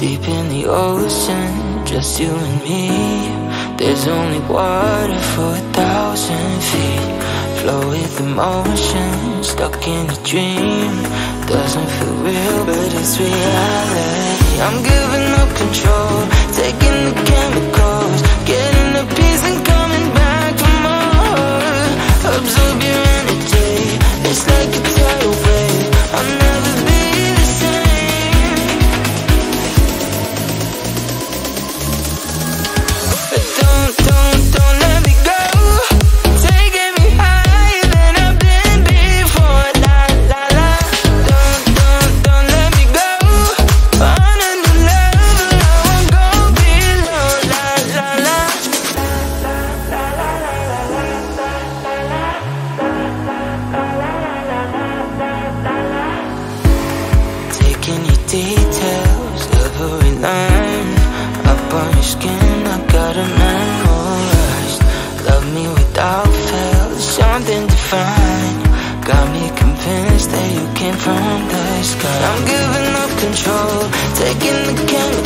Deep in the ocean, just you and me. There's only water for 1,000 feet. Flow with emotion, stuck in a dream. Doesn't feel real, but it's reality. I'm giving up control, taking the chemicals, getting a piece and coming back for more. Absorb your energy, it's like a tidal wave. I'll never be the same. But don't let me go. Taking me higher than I've been before. La la la. Don't let me go. On a new level, I won't go below. La la la. Taking your details, every line up on your skin, I got it memorized. Love me without fail, something divine. Got me convinced that you came from the sky. I'm giving up control, taking the chemicals,